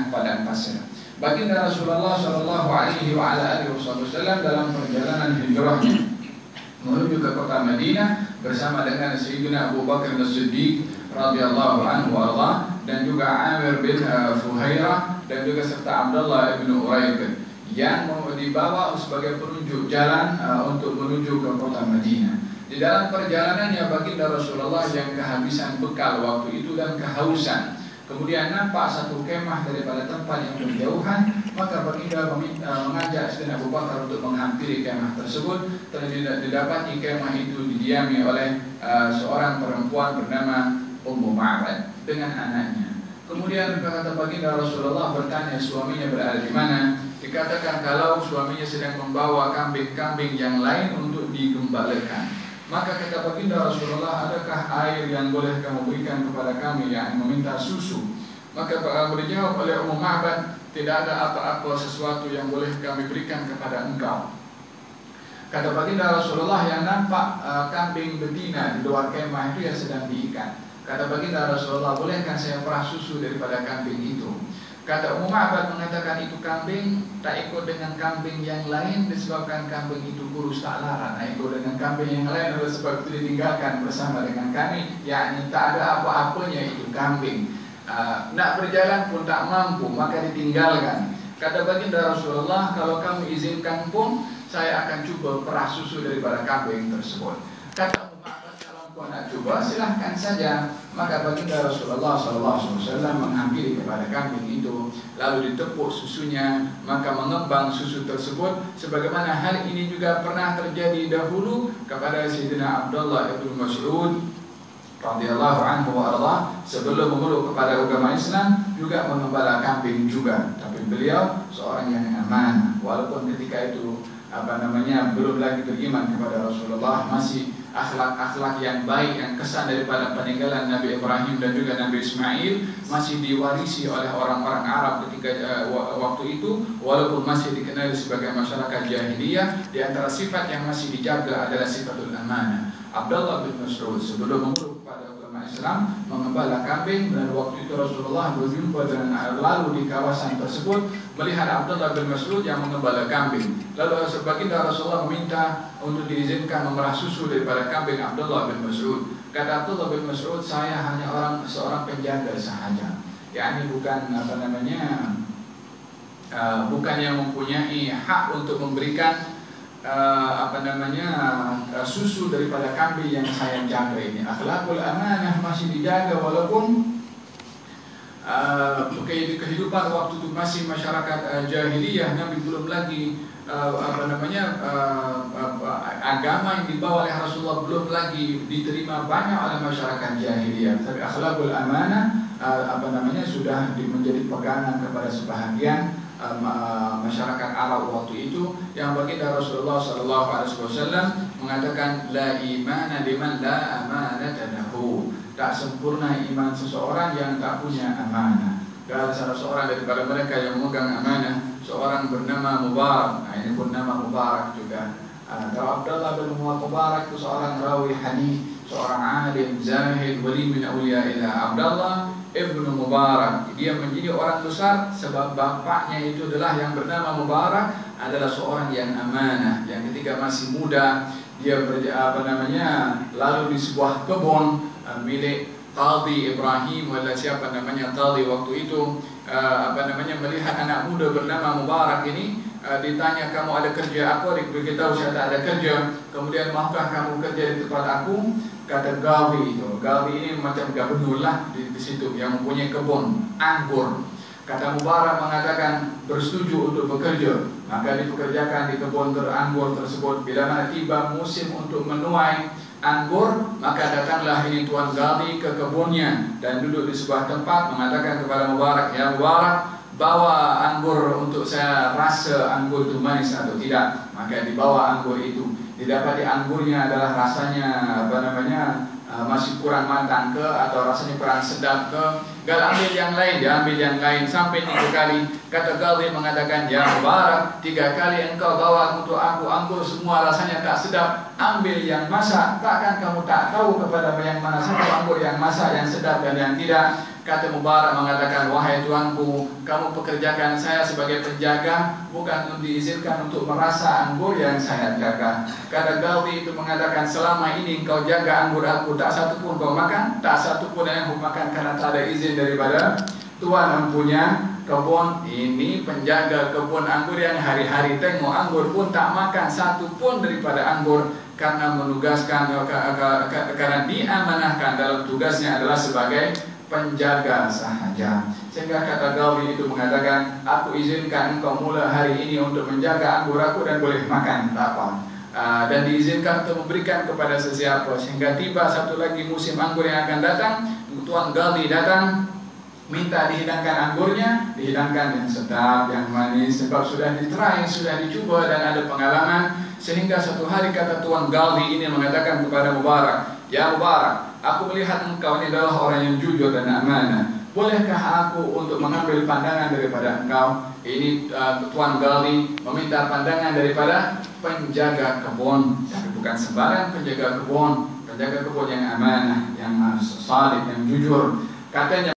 tengah padang pasir. Baginda Rasulullah Shallallahu Alaihi Wasallam dalam perjalanan hijrahnya menuju ke kota Madinah bersama dengan Sayyidina Abu Bakar As-Siddiq radhiyallahu anhu dan juga Amir bin Fuhairah dan juga serta Abdullah bin Uraik yang dibawa sebagai penunjuk jalan untuk menuju ke kota Madinah. Di dalam perjalanannya baginda Rasulullah yang kehabisan bekal waktu itu dan kehausan, kemudian nampak satu kemah daripada tempat yang berjauhan, maka baginda mengajak Sayyidina Abu Bakar untuk menghampiri kemah tersebut. Didapati kemah itu didiami oleh seorang perempuan bernama Ummu Ma'bad dengan anaknya. Kemudian kata baginda Rasulullah bertanya suaminya berada di mana. Dikatakan kalau suaminya sedang membawa kambing-kambing yang lain untuk digembalakan. Maka kata baginda Rasulullah, adakah air yang boleh kamu berikan kepada kami yang meminta susu? Maka berjawab oleh Ummu Ma'bad, tidak ada apa-apa sesuatu yang boleh kami berikan kepada engkau. Kata baginda Rasulullah, yang nampak kambing betina di luar kemah itu yang sedang diikat. Kata baginda Rasulullah, bolehkah saya perah susu daripada kambing itu? Kata Ummu Ma'bad mengatakan itu kambing tak ikut dengan kambing yang lain disebabkan kambing itu kurus tak larat. Ikut dengan kambing yang lain adalah sebab itu ditinggalkan bersama dengan kami, yakni tak ada apa-apanya itu kambing. Nak berjalan pun tak mampu, maka ditinggalkan. Kata baginda Rasulullah, kalau kamu izinkan pun saya akan cuba perah susu daripada kambing tersebut. Kata Ummu Ma'bad, kalau kau nak cuba silahkan saja. Maka baginda Rasulullah SAW menghampiri kepada kambing itu, lalu ditepuk susunya, maka mengembang susu tersebut. Sebagaimana hal ini juga pernah terjadi dahulu kepada Sayyidina Abdullah bin Mas'ud radhiyallahu anhu wa sebelum memeluk kepada agama Islam juga mengembala kambing juga. Tapi beliau seorang yang aman, walaupun ketika itu belum lagi beriman kepada Rasulullah, masih akhlak-akhlak yang baik yang kesan daripada peninggalan Nabi Ibrahim dan juga Nabi Ismail masih diwarisi oleh orang-orang Arab ketika waktu itu, walaupun masih dikenali sebagai masyarakat jahiliyah. Di antara sifat yang masih dijaga adalah sifatul amanah. Abdullah bin Mas'ud sebelum memeluk kepada agama Islam mengembala kambing, dan waktu itu Rasulullah berjumpa dengan lalu di kawasan tersebut melihat Abdullah bin Mas'ud yang mengembala kambing. Lalu baginda Rasulullah meminta untuk diizinkan memerah susu daripada kambing Abdullah bin Mas'ud. Kata Abdullah bin Mas'ud, saya hanya seorang penjaga sahaja, yakni bukan bukan yang mempunyai hak untuk memberikan susu daripada kambing yang saya jaga ini. Akhlakul amanah masih dijaga walaupun kehidupan waktu itu masih masyarakat jahiliyah. Nabi belum lagi agama yang dibawa oleh Rasulullah belum lagi diterima banyak oleh masyarakat jahiliyah. Tapi akhlakul amanah sudah menjadi pegangan kepada sebahagian masyarakat Arab waktu itu, yang baginda Rasulullah SAW mengatakan la imana liman la amanata lahu. Tak sempurna iman seseorang yang tak punya amanah. Dan salah seorang daripada mereka yang memegang amanah, seorang bernama Mubarak. Ini pun nama Mubarak juga. Abdullah bin Mubarak itu seorang rawi hadis, seorang alim, zahid, wali min awliyaillah. Abdullah Ibnu Mubarak, dia menjadi orang besar sebab bapaknya itu adalah yang bernama Mubarak, adalah seorang yang amanah, yang ketika masih muda dia lalu di sebuah kebun milik Qadhi Ibrahim atau siapa namanya Qadhi waktu itu melihat anak muda bernama Mubarak ini. Ditanya, kamu ada kerja apa? Diberitahu saya tak ada kerja. Kemudian, maukah kamu kerja di tempat aku? Kata Gawi itu. Gawi ini macam gubernur lah di situ yang mempunyai kebun anggur. Kata Mubarak mengatakan bersetuju untuk bekerja. Maka dipekerjakan di kebun anggur tersebut. Bila mana tiba musim untuk menuai anggur, maka datanglah ini Tuan Gawi ke kebunnya dan duduk di sebuah tempat, mengatakan kepada Mubarak, ya Mubarak, bawa anggur untuk saya rasa anggur itu manis atau tidak. Maka dibawa anggur itu. Didapati anggurnya adalah rasanya masih kurang matang ke, atau rasanya kurang sedap ke. Gal ambil yang lain, dia ambil yang lain sampai 3 kali. Kata Ghazali mengatakan, ya Mubarak, 3 kali engkau bawa untuk aku anggur semua rasanya tak sedap. Ambil yang masak, takkan kamu tak tahu kepada yang mana satu anggur yang masak, yang sedap dan yang tidak. Kata Mubarak mengatakan, wahai tuanku, kamu pekerjakan saya sebagai penjaga, bukan untuk diizinkan untuk merasa anggur yang saya jaga. Kata Galdi itu mengatakan, selama ini engkau jaga anggur aku, tak satu pun kau makan, tak satu pun yang aku makan karena tak ada izin daripada tuan yang punya kebun. Ini penjaga kebun anggur yang hari-hari tengok anggur pun tak makan satu pun daripada anggur, karena menugaskan, karena diamanahkan dalam tugasnya adalah sebagai penjaga sahaja. Sehingga kata Gawi itu mengatakan, aku izinkan engkau mulai hari ini untuk menjaga anggur aku dan boleh makan apa, dan diizinkan untuk memberikan kepada sesiapa. Sehingga tiba satu lagi musim anggur yang akan datang, Tuan Gawi datang minta dihidangkan anggurnya, dihidangkan yang sedap, yang manis, sebab sudah ditry, sudah dicoba dan ada pengalaman. Sehingga satu hari kata Tuan Galdi ini mengatakan kepada Mubarak, ya Mubarak, aku melihat engkau ini adalah orang yang jujur dan amanah. Bolehkah aku untuk mengambil pandangan daripada engkau? Ini Tuan Galdi meminta pandangan daripada penjaga kebun, tapi bukan sembarang penjaga kebun yang amanah, yang salih, yang jujur. Katanya